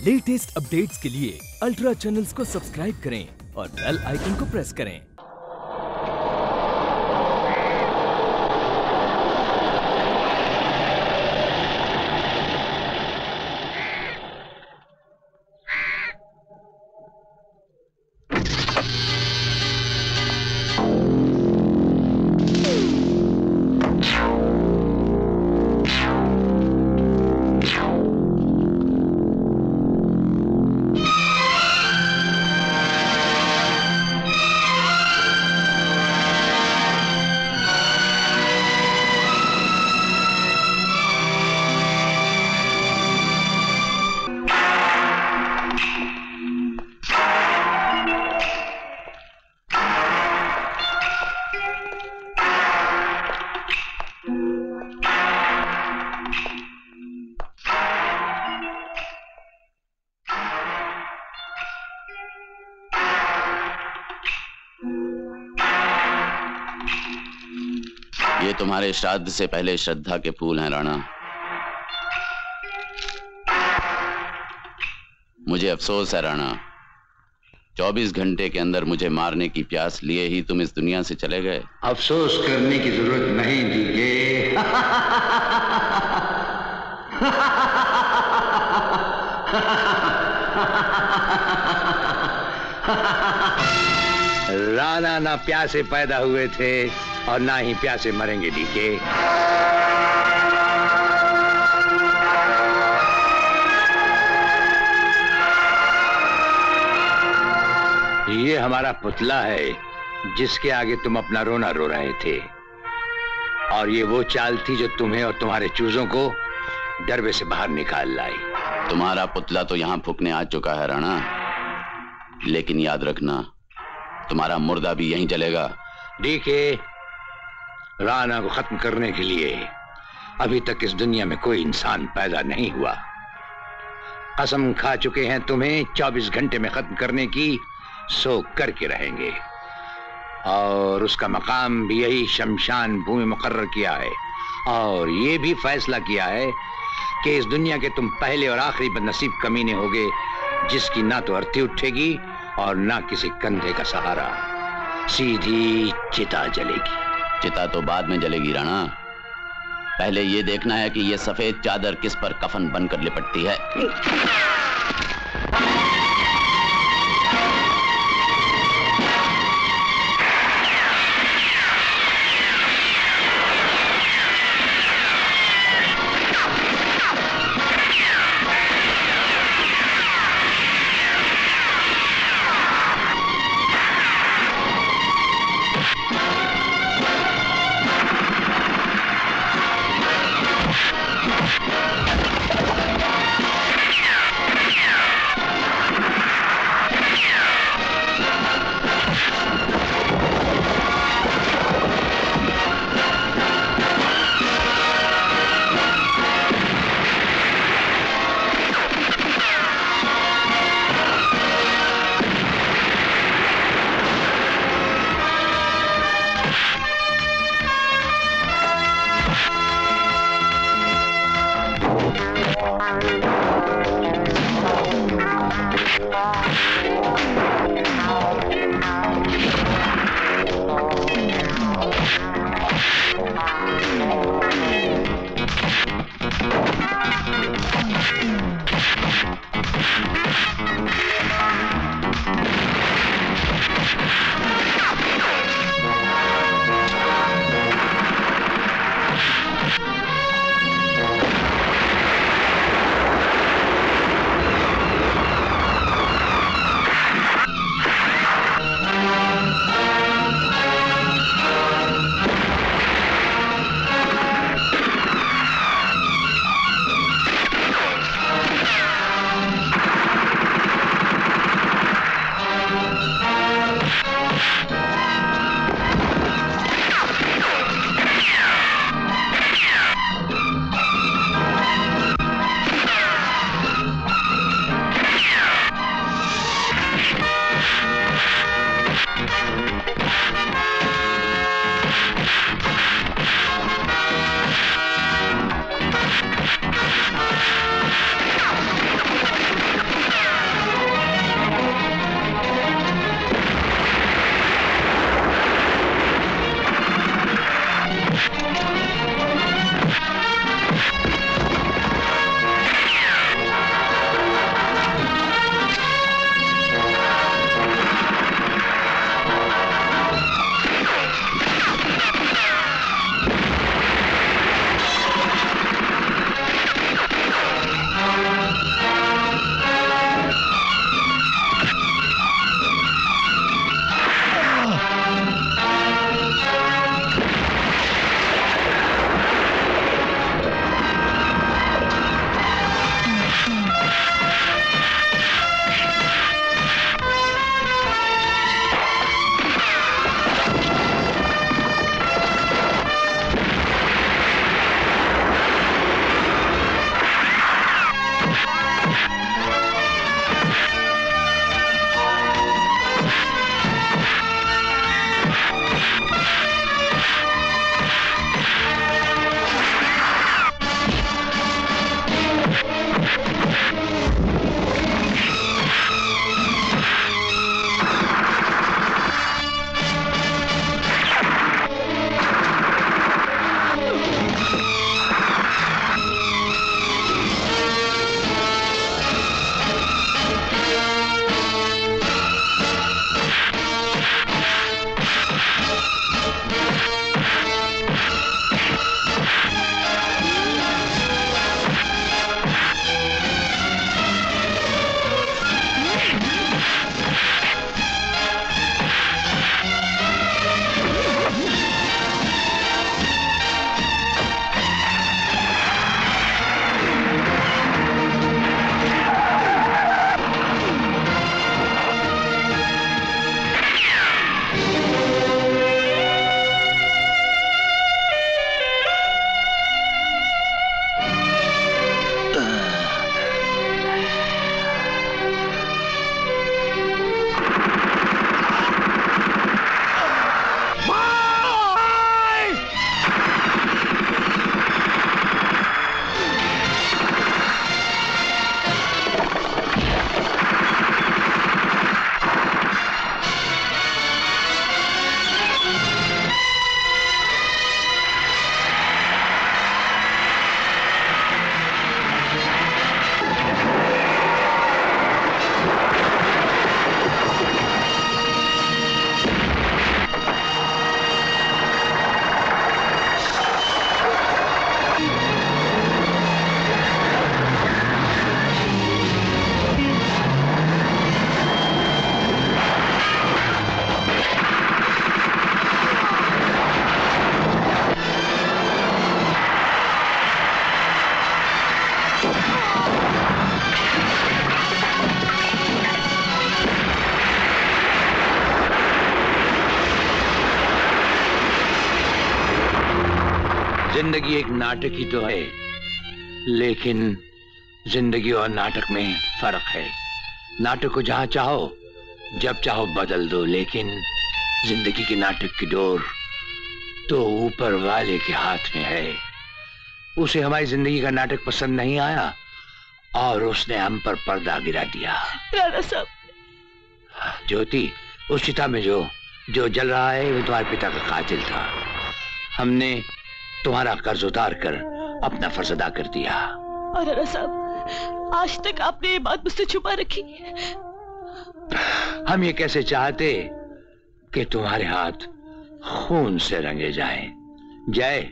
Latest updates के लिए ultra channels को सब्सक्राइब करें और बेल आइकन को प्रेस करें। ये तुम्हारे श्राद्ध से पहले श्रद्धा के फूल हैं राणा। मुझे अफसोस है राणा, 24 घंटे के अंदर मुझे मारने की प्यास लिए ही तुम इस दुनिया से चले गए। अफसोस करने की जरूरत नहीं दीजिए। राणा ना प्यासे पैदा हुए थे और ना ही प्यासे मरेंगे डीके। ये हमारा पुतला है जिसके आगे तुम अपना रोना रो रहे थे, और ये वो चाल थी जो तुम्हें और तुम्हारे चूजों को डरबे से बाहर निकाल लाई। तुम्हारा पुतला तो यहां फूकने आ चुका है राणा, लेकिन याद रखना तुम्हारा मुर्दा भी यहीं जलेगा। डीके, राणा को खत्म करने के लिए अभी तक इस दुनिया में कोई इंसान पैदा नहीं हुआ। कसम खा चुके हैं तुम्हें 24 घंटे में खत्म करने की, सो करके रहेंगे। और उसका मकाम भी यही शमशान भूमि मुकर्रर किया है, और ये भी फैसला किया है कि इस दुनिया के तुम पहले और आखिरी बदनसीब कमीने होगे जिसकी ना तो अर्थी उठेगी और ना किसी कंधे का सहारा। सीधी चिता जलेगी। चिता तो बाद में जलेगी राणा, पहले ये देखना है कि ये सफेद चादर किस पर कफन बनकर लिपटती है। जिंदगी एक नाटक ही तो है, लेकिन जिंदगी और नाटक में फर्क है। नाटक को जहां चाहो जब चाहो बदल दो, लेकिन जिंदगी के नाटक की डोर तो ऊपर वाले के हाथ में है। उसे हमारी जिंदगी का नाटक पसंद नहीं आया और उसने हम पर पर्दा गिरा दिया। राणा साहब, ज्योति, उस चिता में जो जल रहा है वो तुम्हारे पिता का कातिल था। हमने तुम्हारा कर्ज उतार कर अपना फर्ज अदा कर दिया। और राणा साहब, आज तक आपने ये बात मुझसे छुपा रखी। हम ये कैसे चाहते कि तुम्हारे हाथ खून से रंगे जाएं। जय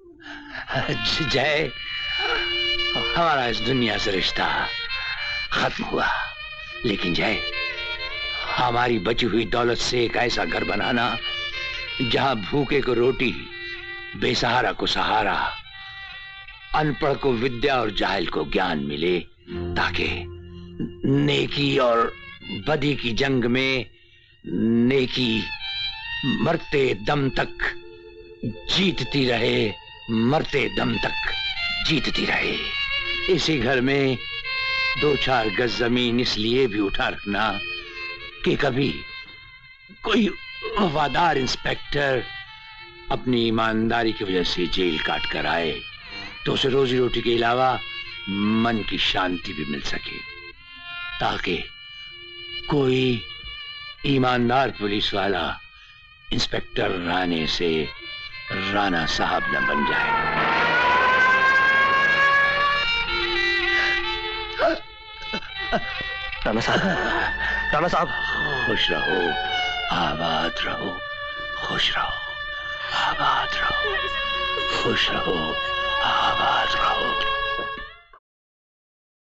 जय, हमारा इस दुनिया से रिश्ता खत्म हुआ, लेकिन जय, हमारी बची हुई दौलत से एक ऐसा घर बनाना जहां भूखे को रोटी, बेसहारा को सहारा, अनपढ़ को विद्या और जाहिल को ज्ञान मिले, ताकि नेकी और बदी की जंग में नेकी मरते दम तक जीतती रहे, मरते दम तक जीतती रहे। इसी घर में 2-4 गज जमीन इसलिए भी उठा रखना कि कभी कोई वफादार इंस्पेक्टर अपनी ईमानदारी की वजह से जेल काट कर आए तो उसे रोजी रोटी के अलावा मन की शांति भी मिल सके, ताकि कोई ईमानदार पुलिस वाला इंस्पेक्टर राणे से राणा साहब न बन जाए। राणा साहब, राणा साहब, खुश रहो, आबाद रहो, खुश रहो, आबाद रहो, खुश रहो, आबाद रहो।